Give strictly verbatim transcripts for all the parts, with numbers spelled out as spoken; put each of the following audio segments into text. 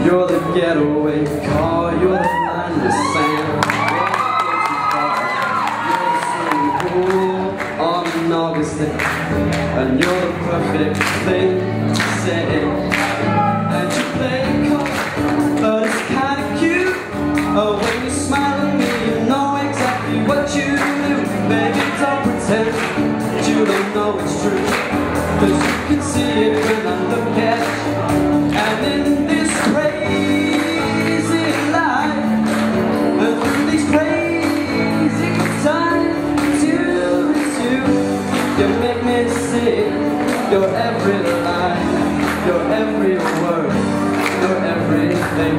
You're the getaway car, you're the line in the sand. You're the swimming pool on an August day, and you're the perfect thing to say. And you play cold, but it's kinda cute. Oh, when you smile at me, you know exactly what you do. Baby, don't pretend that you don't know it's true, 'cause you can see it when I look at you. And in this crazy life, and through these crazy times, it's you, it's you. You make me sick. Your every line, your every word, your everything.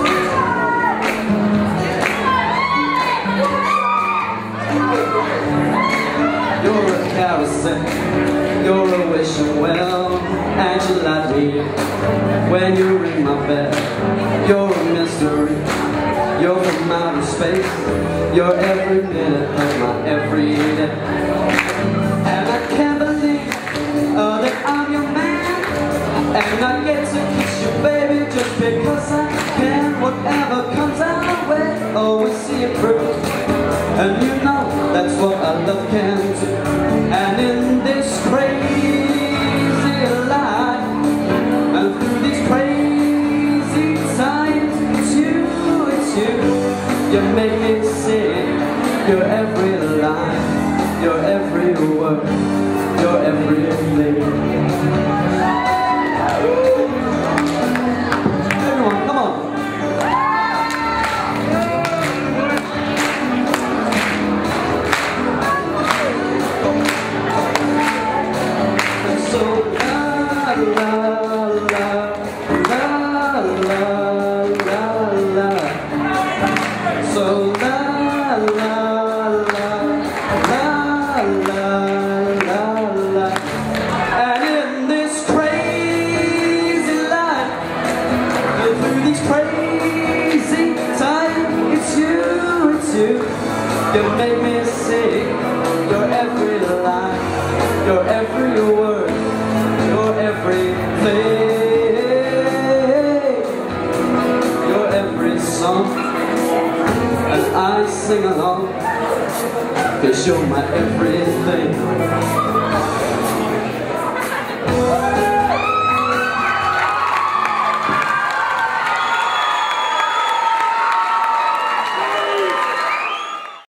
You're a carousel, you're a wishing well, and you light me when you ring my bell. You're a mystery, you're from outer space, you're every minute of my every day. And I can't believe uh, that I'm your man, and I get to kiss you, baby, just because I can. Whatever comes our way, always see it through. And you know that's what I love can do. And in this crazy life, and through these crazy times, it's you, it's you. You make me sing your every line, your every word, your everything. Everyone, come on. So la la la la la la la, and in this crazy life, and through these crazy times, it's you, it's you. You make me sing your every line, your every word, your everything, your every song. And I sing along, 'cause you're my everything.